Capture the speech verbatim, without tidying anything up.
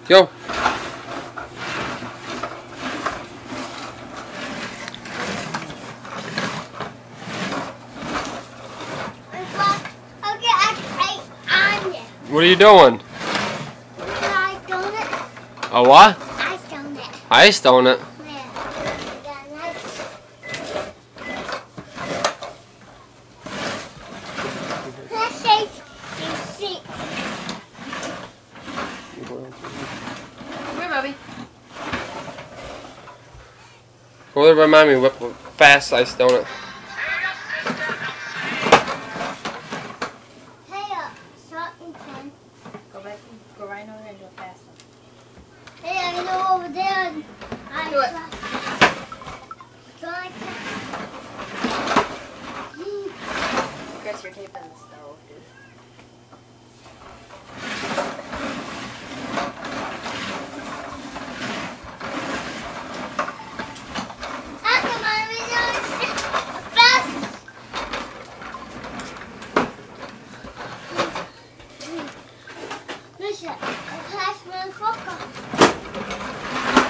Go. What are you doing? Ice donut. A what? Ice donut. Ice donut. Yeah. Let's say you see. Come here, Bobby. Go there, remind me whip a fast ice donut. Hey, uh, shot and pen. Go back. Go right over there and do it fast one. Hey, I go over there and I Do it. go like that. Chris, you're taping the stove, dude. How come I was doing fast? Listen, I passed my focus.